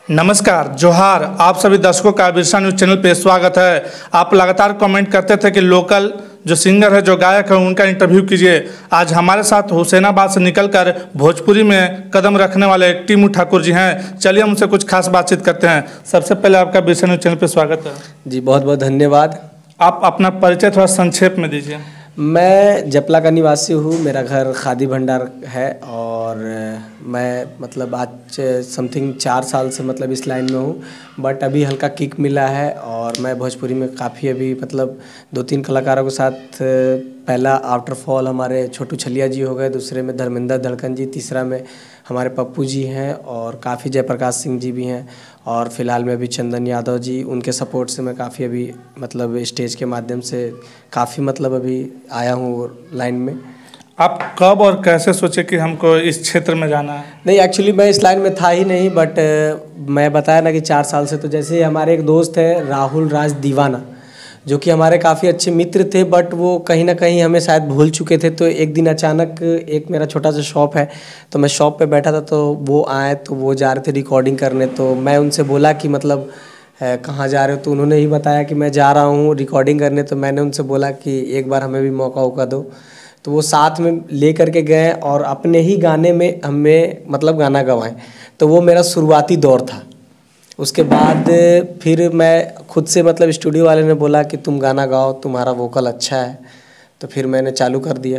नमस्कार, जोहार। आप सभी दर्शकों का बिरसा न्यूज़ चैनल पे स्वागत है। आप लगातार कमेंट करते थे कि लोकल जो सिंगर है, जो गायक है, उनका इंटरव्यू कीजिए। आज हमारे साथ हुसैनाबाद से निकलकर भोजपुरी में कदम रखने वाले टीमू ठाकुर जी हैं। चलिए हम उनसे कुछ खास बातचीत करते हैं। सबसे पहले आपका बिरसा न्यूज़ चैनल पर स्वागत है जी। बहुत बहुत धन्यवाद। आप अपना परिचय थोड़ा संक्षेप में दीजिए। मैं जपला का निवासी हूँ। मेरा घर खादी भंडार है और मैं मतलब आज समथिंग 4 साल से मतलब इस लाइन में हूँ। बट अभी हल्का किक मिला है और मैं भोजपुरी में काफ़ी अभी मतलब 2-3 कलाकारों के साथ, पहला आफ्टरफॉल हमारे छोटू छलिया जी हो गए, दूसरे में धर्मेंद्र धड़कन जी, तीसरा में हमारे पप्पू जी हैं और काफ़ी जयप्रकाश सिंह जी भी हैं और फिलहाल में अभी चंदन यादव जी, उनके सपोर्ट से मैं काफ़ी अभी मतलब स्टेज के माध्यम से काफ़ी मतलब अभी आया हूँ लाइन में। आप कब और कैसे सोचे कि हमको इस क्षेत्र में जाना है? नहीं, एक्चुअली मैं इस लाइन में था ही नहीं, बट मैं बताया ना कि 4 साल से, तो जैसे हमारे एक दोस्त है राहुल राज दीवाना, जो कि हमारे काफ़ी अच्छे मित्र थे, बट वो कहीं ना कहीं हमें शायद भूल चुके थे। तो एक दिन अचानक, एक मेरा छोटा सा शॉप है, तो मैं शॉप पे बैठा था, तो वो आए, तो वो जा रहे थे रिकॉर्डिंग करने। तो मैं उनसे बोला कि मतलब कहाँ जा रहे हो? तो उन्होंने ही बताया कि मैं जा रहा हूँ रिकॉर्डिंग करने। तो मैंने उनसे बोला कि एक बार हमें भी मौका दो। तो वो साथ में ले करके गए और अपने ही गाने में हमें मतलब गाना गवाएं। तो वो मेरा शुरुआती दौर था। उसके बाद फिर मैं खुद से मतलब स्टूडियो वाले ने बोला कि तुम गाना गाओ, तुम्हारा वोकल अच्छा है, तो फिर मैंने चालू कर दिया।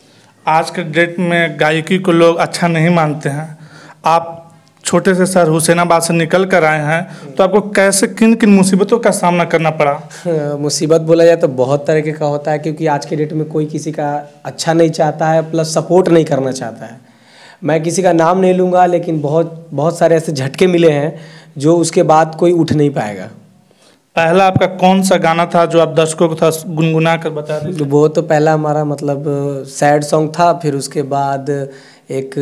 आज के डेट में गायकी को लोग अच्छा नहीं मानते हैं। आप छोटे से शहर हुसैनाबाद से निकल कर आए हैं, तो आपको कैसे किन किन मुसीबतों का सामना करना पड़ा? मुसीबत बोला जाए तो बहुत तरीके का होता है, क्योंकि आज के डेट में कोई किसी का अच्छा नहीं चाहता है, प्लस सपोर्ट नहीं करना चाहता है। मैं किसी का नाम नहीं लूँगा, लेकिन बहुत सारे ऐसे झटके मिले हैं जो उसके बाद कोई उठ नहीं पाएगा। पहला आपका कौन सा गाना था जो आप दर्शकों को थोड़ा गुनगुना कर बता दीजिए? वो तो पहला हमारा मतलब सैड सॉन्ग था। फिर उसके बाद एक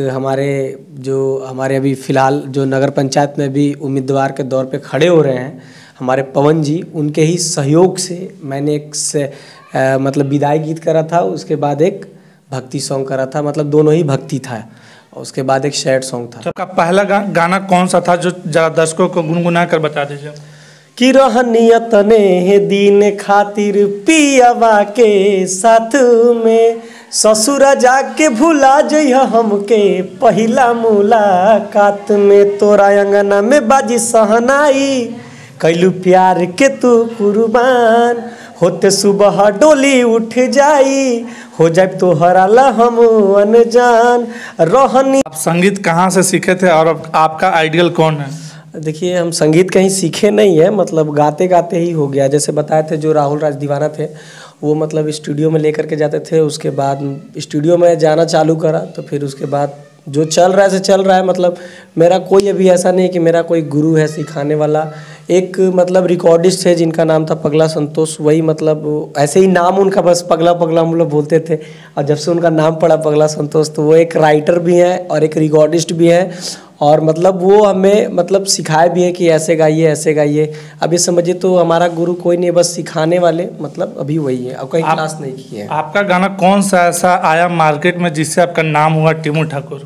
हमारे अभी फ़िलहाल जो नगर पंचायत में भी उम्मीदवार के दौर पे खड़े हो रहे हैं, हमारे पवन जी, उनके ही सहयोग से मैंने मतलब विदाई गीत करा था। उसके बाद एक भक्ति सॉन्ग करा था, मतलब दोनों ही भक्ति था। और उसके बाद एक सैड सॉन्ग था। तो आपका पहला गाना कौन सा था जो ज़रा दर्शकों को गुनगुना कर बता दीजिए? कि रहनियत ने दिन खातिर पियावा के साथ में, ससुरा जाके भुला जइह हमके पहिला मुलाकात में, तोरा अंगना में बाजी सहनाई, कैलू प्यार के तू कुर्बान, होते सुबह डोली उठ जाई, हो जाए तो हराला हम अनजान रहनी। आप संगीत कहाँ से सीखे थे और आपका आइडियल कौन है? देखिए, हम संगीत कहीं सीखे नहीं है, मतलब गाते गाते ही हो गया। जैसे बताए थे जो राहुल राज दीवाना थे, वो मतलब स्टूडियो में लेकर के जाते थे। उसके बाद स्टूडियो में जाना चालू करा, तो फिर उसके बाद जो चल रहा है से चल रहा है। मतलब मेरा कोई अभी ऐसा नहीं कि मेरा कोई गुरु है सिखाने वाला। एक मतलब रिकॉर्डिस्ट है जिनका नाम था पगला संतोष, वही मतलब ऐसे ही नाम उनका, बस पगला पगला हम लोग बोलते थे। और जब से उनका नाम पड़ा पगला संतोष, तो वो एक राइटर भी हैं और एक रिकॉर्डिस्ट भी हैं। और मतलब वो हमें मतलब सिखाए भी है कि ऐसे गाइए, ऐसे गाइए। अभी समझिए तो हमारा गुरु कोई नहीं, बस सिखाने वाले मतलब अभी वही है, और कहीं क्लास नहीं की है। आपका गाना कौन सा ऐसा आया मार्केट में जिससे आपका नाम हुआ टीमू ठाकुर?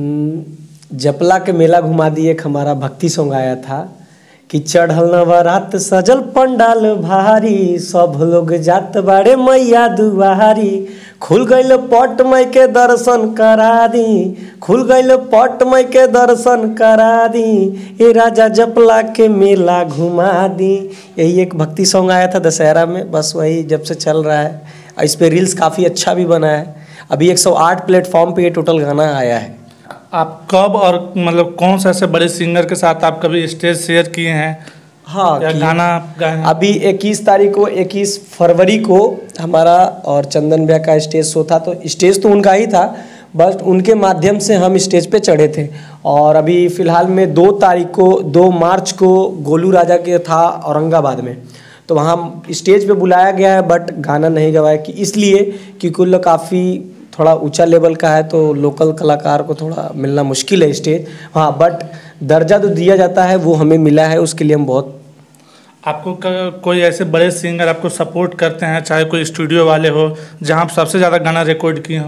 जपला के मेला घुमा दिए, एक हमारा भक्ति सॉन्ग आया था कि चढ़ल नवरात सजल पंडाल भारी, सब लोग जात बाड़े मैया दुआरी, खुल गइल पट मई के दर्शन करा दी, खुल गइल पट मई के दर्शन करा दी, ए राजा जपला के मेला घुमा दी। यही एक भक्ति सॉन्ग आया था दशहरा में, बस वही जब से चल रहा है। इस पे रील्स काफ़ी अच्छा भी बना है। अभी 108 प्लेटफॉर्म पे ये टोटल गाना आया है। आप कब और मतलब कौन सा ऐसे बड़े सिंगर के साथ आप कभी स्टेज शेयर किए हैं? हाँ, या गाना गाए हैं? अभी 21 फरवरी को हमारा और चंदन भैया का स्टेज शो था। तो स्टेज तो उनका ही था, बस उनके माध्यम से हम स्टेज पे चढ़े थे। और अभी फ़िलहाल में 2 मार्च को गोलू राजा के था औरंगाबाद में, तो वहाँ स्टेज पे बुलाया गया है, बट गाना नहीं गवाया कि इसलिए कि कुल काफ़ी थोड़ा ऊंचा लेवल का है, तो लोकल कलाकार को थोड़ा मिलना मुश्किल है स्टेज। हाँ, बट दर्जा जो दिया जाता है वो हमें मिला है, उसके लिए हम बहुत। आपको कोई ऐसे बड़े सिंगर आपको सपोर्ट करते हैं, चाहे कोई स्टूडियो वाले हो, जहाँ आप सबसे ज़्यादा गाना रिकॉर्ड किए हो?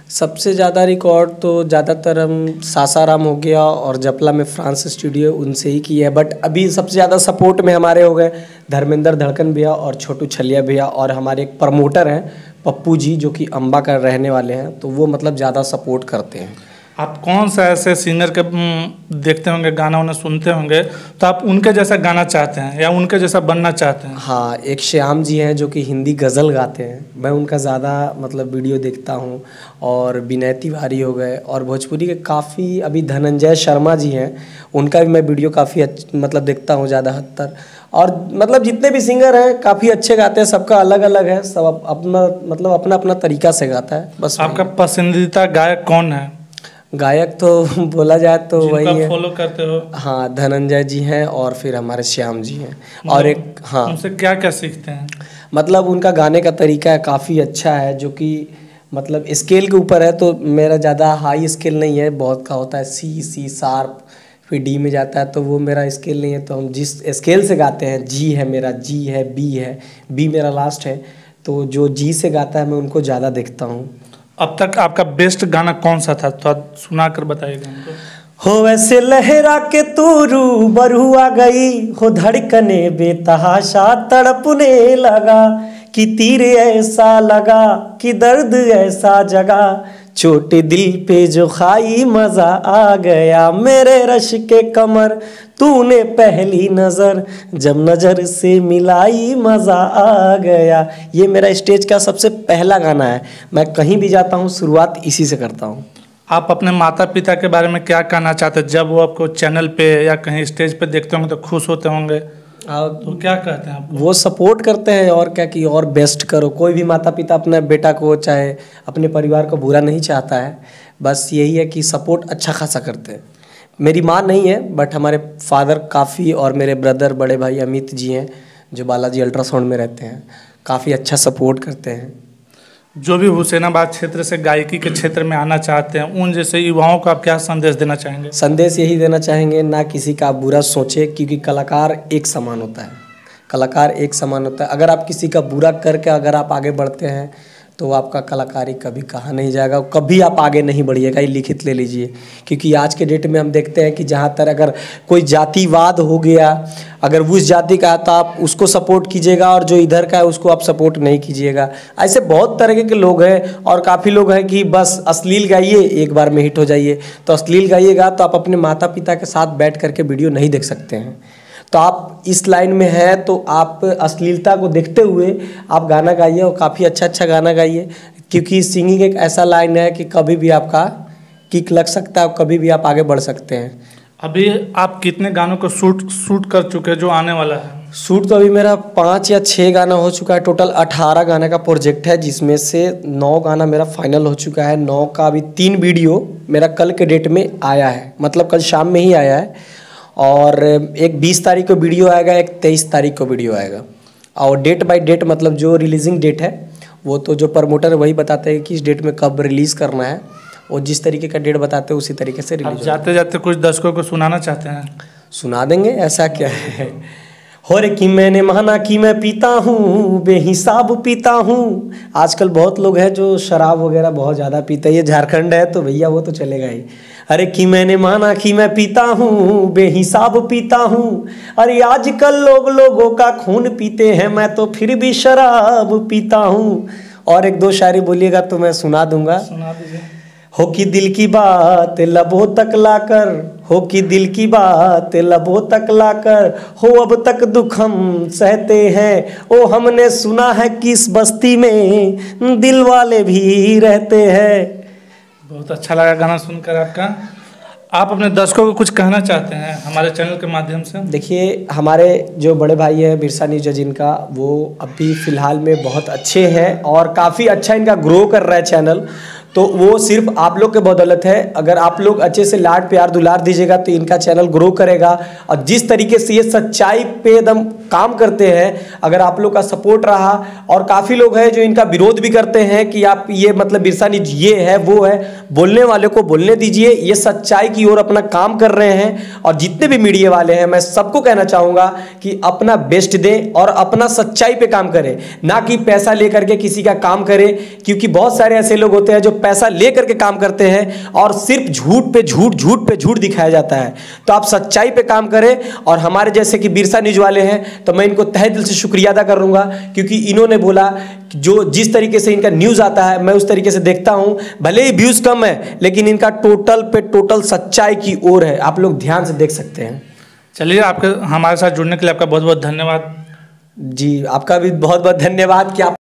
सबसे ज़्यादा रिकॉर्ड तो ज़्यादातर हम सासाराम हो गया और जपला में फ्रांस स्टूडियो उनसे ही की है। बट अभी सबसे ज़्यादा सपोर्ट में हमारे हो गए धर्मेंद्र धड़कन भैया और छोटू छलिया भैया, और हमारे एक प्रमोटर हैं पप्पू जी जो कि अम्बा का रहने वाले हैं, तो वो मतलब ज़्यादा सपोर्ट करते हैं। आप कौन सा ऐसे सिंगर के देखते होंगे, गाना उन्हें सुनते होंगे, तो आप उनके जैसा गाना चाहते हैं या उनके जैसा बनना चाहते हैं? हाँ, एक श्याम जी हैं जो कि हिंदी गज़ल गाते हैं, मैं उनका ज़्यादा मतलब वीडियो देखता हूँ। और विनय तिवारी हो गए, और भोजपुरी के काफ़ी अभी धनंजय शर्मा जी हैं, उनका भी मैं वीडियो काफ़ी मतलब देखता हूँ ज़्यादा हद तक। और मतलब जितने भी सिंगर हैं काफ़ी अच्छे गाते हैं, सबका अलग अलग है, सब अपना मतलब अपना अपना तरीका से गाता है। बस आपका पसंदीदा गायक कौन है? गायक तो बोला जाए तो वही है, फॉलो करते हो? हाँ, धनंजय जी हैं और फिर हमारे श्याम जी हैं। और एक, हाँ, उनसे क्या क्या सीखते हैं? मतलब उनका गाने का तरीका काफ़ी अच्छा है, जो कि मतलब स्केल के ऊपर है, तो मेरा ज़्यादा हाई स्केल नहीं है, बहुत का होता है सी शार्प, फिर डी में जाता है, तो वो मेरा स्केल नहीं है। तो हम जिस स्केल से गाते हैं, जी है मेरा, जी है, बी मेरा लास्ट है, तो जो जी से गाता है मैं उनको ज़्यादा देखता हूँ। अब तक आपका बेस्ट गाना कौन सा था, थोड़ा सुना कर बताइएगा हमको। हो वैसे लहरा के तू रूबरू आ गई, हो धड़कने बेतहाशा तड़पने लगा, कि तीर ऐसा लगा कि दर्द ऐसा जगा, छोटे दिल पे जो खाई मजा आ गया, मेरे रश के कमर तूने पहली नज़र जब नज़र से मिलाई मज़ा आ गया। ये मेरा स्टेज का सबसे पहला गाना है, मैं कहीं भी जाता हूँ शुरुआत इसी से करता हूँ। आप अपने माता पिता के बारे में क्या कहना चाहते हैं? जब वो आपको चैनल पे या कहीं स्टेज पे देखते होंगे तो खुश होते होंगे, तो क्या कहते हैं आपको? वो सपोर्ट करते हैं, और क्या कि और बेस्ट करो। कोई भी माता पिता अपने बेटा को चाहे अपने परिवार को बुरा नहीं चाहता है, बस यही है कि सपोर्ट अच्छा खासा करते हैं। मेरी माँ नहीं है बट हमारे फादर काफ़ी, और मेरे ब्रदर बड़े भाई अमित जी हैं जो बालाजी अल्ट्रासाउंड में रहते हैं, काफ़ी अच्छा सपोर्ट करते हैं। जो भी हुसैनाबाद क्षेत्र से गायकी के क्षेत्र में आना चाहते हैं, उन जैसे युवाओं को आप क्या संदेश देना चाहेंगे? संदेश यही देना चाहेंगे, ना किसी का बुरा सोचे, क्योंकि कलाकार एक समान होता है, कलाकार एक समान होता है। अगर आप किसी का बुरा करके अगर आप आगे बढ़ते हैं तो आपका कलाकारी कभी कहा नहीं जाएगा, कभी आप आगे नहीं बढ़िएगा, ये लिखित ले लीजिए। क्योंकि आज के डेट में हम देखते हैं कि जहाँ तक अगर कोई जातिवाद हो गया, अगर उस जाति का है तो आप उसको सपोर्ट कीजिएगा, और जो इधर का है उसको आप सपोर्ट नहीं कीजिएगा। ऐसे बहुत तरह के लोग हैं, और काफ़ी लोग हैं कि बस अश्लील गाइए एक बार में हिट हो जाइए। तो अश्लील गाइएगा तो आप अपने माता पिता के साथ बैठ करके वीडियो नहीं देख सकते हैं। तो आप इस लाइन में हैं तो आप अश्लीलता को देखते हुए आप गाना गाइए, और काफ़ी अच्छा गाना गाइए, क्योंकि सिंगिंग एक ऐसा लाइन है कि कभी भी आपका किक लग सकता है और कभी भी आप आगे बढ़ सकते हैं। अभी आप कितने गानों को शूट कर चुके हैं जो आने वाला है? शूट तो अभी मेरा 5 या 6 गाना हो चुका है, टोटल 18 गाने का प्रोजेक्ट है, जिसमें से 9 गाना मेरा फाइनल हो चुका है। 9 का अभी 3 वीडियो मेरा कल के डेट में आया है, मतलब कल शाम में ही आया है। और एक 20 तारीख को वीडियो आएगा, एक 23 तारीख को वीडियो आएगा। और डेट बाय डेट मतलब जो रिलीजिंग डेट है वो तो जो प्रमोटर है वही बताते हैं कि इस डेट में कब रिलीज़ करना है, और जिस तरीके का डेट बताते हैं उसी तरीके से रिलीज। जाते जाते कुछ दर्शकों को सुनाना चाहते हैं? सुना देंगे, ऐसा क्या है। हो रे कि मैंने माना कि मैं पीता हूँ, बेहिसाब पीता हूँ। आजकल बहुत लोग हैं जो शराब वगैरह बहुत ज़्यादा पीते हैं, ये झारखंड है तो भैया वो तो चलेगा ही। अरे कि मैंने माना कि मैं पीता हूँ, बेहिसाब पीता हूँ। अरे आजकल लोगों का खून पीते हैं, मैं तो फिर भी शराब पीता हूँ। और एक दो शायरी बोलिएगा तो मैं सुना दूंगा। सुना दीजिए। हो कि दिल की बात लबों तक लाकर, हो कि दिल की बात लबों तक लाकर, हो अब तक दुख हम सहते हैं। ओ हमने सुना है कि इस बस्ती में दिल वाले भी रहते हैं। बहुत अच्छा लगा गाना सुनकर आपका। आप अपने दर्शकों को कुछ कहना चाहते हैं हमारे चैनल के माध्यम से? देखिए, हमारे जो बड़े भाई हैं बिरसा न्यूज़ जिनका, वो अभी फ़िलहाल में बहुत अच्छे हैं और काफ़ी अच्छा इनका ग्रो कर रहा है चैनल। तो वो सिर्फ आप लोग के बदौलत है। अगर आप लोग अच्छे से लाड प्यार दुलार दीजिएगा तो इनका चैनल ग्रो करेगा। और जिस तरीके से ये सच्चाई पे एकदम काम करते हैं, अगर आप लोग का सपोर्ट रहा, और काफ़ी लोग हैं जो इनका विरोध भी करते हैं कि आप ये मतलब बिरसा न्यूज़ ये है वो है, बोलने वाले को बोलने दीजिए। ये सच्चाई की ओर अपना काम कर रहे हैं। और जितने भी मीडिया वाले हैं मैं सबको कहना चाहूँगा कि अपना बेस्ट दें और अपना सच्चाई पे काम करें, ना कि पैसा लेकर के किसी का काम करें। क्योंकि बहुत सारे ऐसे लोग होते हैं जो पैसा ले करके काम करते हैं और सिर्फ झूठ पे झूठ दिखाया जाता है। तो आप सच्चाई पे काम करें। और हमारे जैसे कि बिरसा न्यूज वाले हैं तो मैं इनको तहे दिल से शुक्रिया अदा करूंगा, क्योंकि इन्होंने बोला जो जिस तरीके से इनका न्यूज़ आता है मैं उस तरीके से देखता हूं। भले ही व्यूज़ कम है लेकिन इनका टोटल पे टोटल सच्चाई की ओर है। आप लोग ध्यान से देख सकते हैं। चलिए, आपके हमारे साथ जुड़ने के लिए आपका बहुत बहुत धन्यवाद। जी, आपका भी बहुत बहुत धन्यवाद कि आप